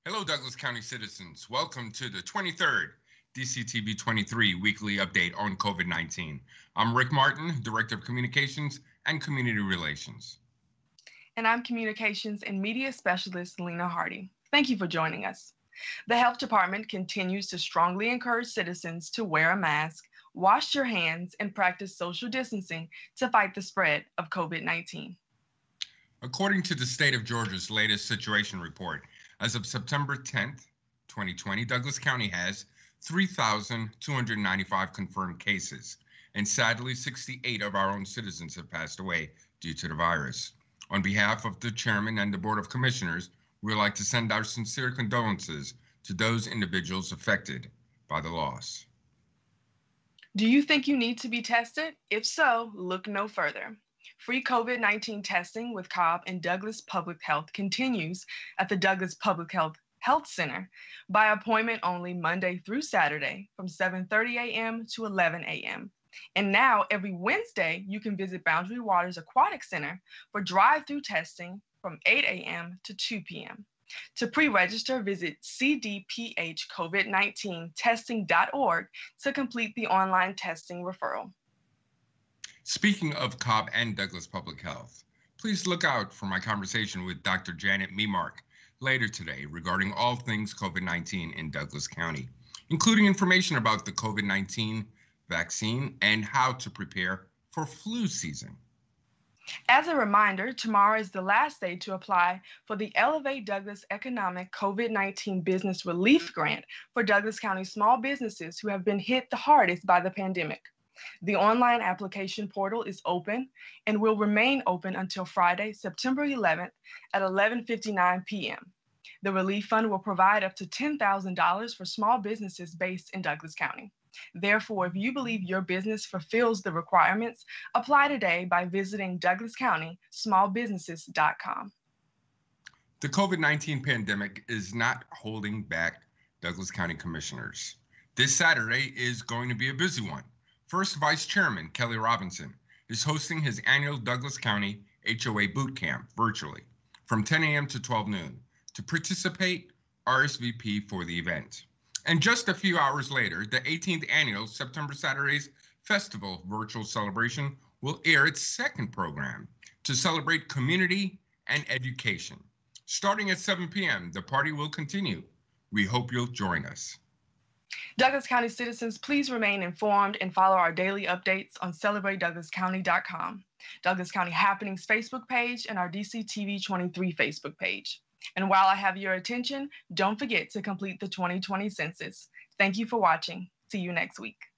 Hello, Douglas County citizens. Welcome to the 23rd DCTV 23 weekly update on COVID-19. I'm Rick Martin, Director of Communications and Community Relations. And I'm Communications and Media Specialist Lena Hardy. Thank you for joining us. The Health Department continues to strongly encourage citizens to wear a mask, wash your hands, and practice social distancing to fight the spread of COVID-19. According to the state of Georgia's latest situation report, as of September 10th, 2020, Douglas County has 3,295 confirmed cases, and sadly, 68 of our own citizens have passed away due to the virus. On behalf of the Chairman and the Board of Commissioners, we would like to send our sincere condolences to those individuals affected by the loss. Do you think you need to be tested? If so, look no further. Free COVID-19 testing with Cobb and Douglas Public Health continues at the Douglas Public Health Center by appointment only Monday through Saturday from 7:30 a.m. to 11 a.m. And now every Wednesday, you can visit Boundary Waters Aquatic Center for drive-through testing from 8 a.m. to 2 p.m. To pre-register, visit cdphcovid19testing.org to complete the online testing referral. Speaking of Cobb and Douglas Public Health, please look out for my conversation with Dr. Janet Memark later today regarding all things COVID-19 in Douglas County, including information about the COVID-19 vaccine and how to prepare for flu season. As a reminder, tomorrow is the last day to apply for the Elevate Douglas Economic COVID-19 Business Relief Grant for Douglas County small businesses who have been hit the hardest by the pandemic. The online application portal is open and will remain open until Friday, September 11th at 11:59 p.m. The relief fund will provide up to $10,000 for small businesses based in Douglas County. Therefore, if you believe your business fulfills the requirements, apply today by visiting DouglasCountySmallBusinesses.com. The COVID-19 pandemic is not holding back Douglas County commissioners. This Saturday is going to be a busy one. First Vice Chairman Kelly Robinson is hosting his annual Douglas County HOA Boot Camp virtually from 10 a.m. to 12 noon. To participate, RSVP for the event. And just a few hours later, the 18th annual September Saturdays Festival virtual celebration will air its second program to celebrate community and education. Starting at 7 p.m., the party will continue. We hope you'll join us. Douglas County citizens, please remain informed and follow our daily updates on CelebrateDouglasCounty.com, Douglas County Happenings Facebook page, and our DCTV 23 Facebook page. And while I have your attention, don't forget to complete the 2020 census. Thank you for watching. See you next week.